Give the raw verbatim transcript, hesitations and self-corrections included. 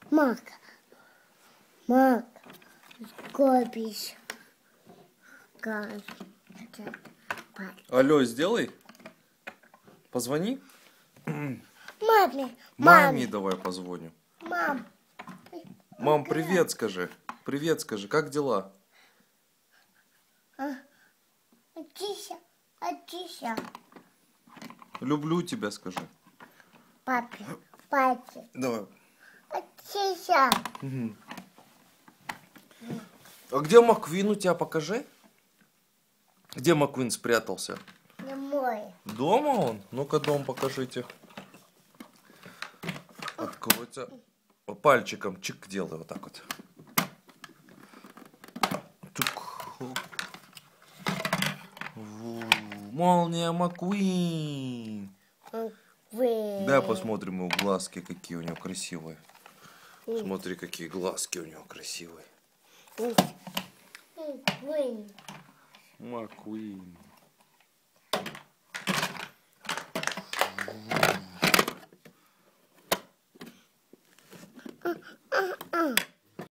Мак. Мак. Копись. Газ. Алло, сделай. Позвони. Маме. Маме давай позвоню. Мам. Мам, привет скажи. Привет скажи. Как дела? Тише. Тише. Люблю тебя, скажи. Папе. Папе. Давай. Тише. Угу. А где Маквин у тебя? Покажи. Где Маквин спрятался? Не мой. Дома он? Ну-ка, дом покажите. Откройте. Пальчиком чик делай вот так вот. Чук. Молния Маквин. Вы. Да, посмотрим его глазки, какие у него красивые. Смотри, какие глазки у него красивые. Маквин. Маквин.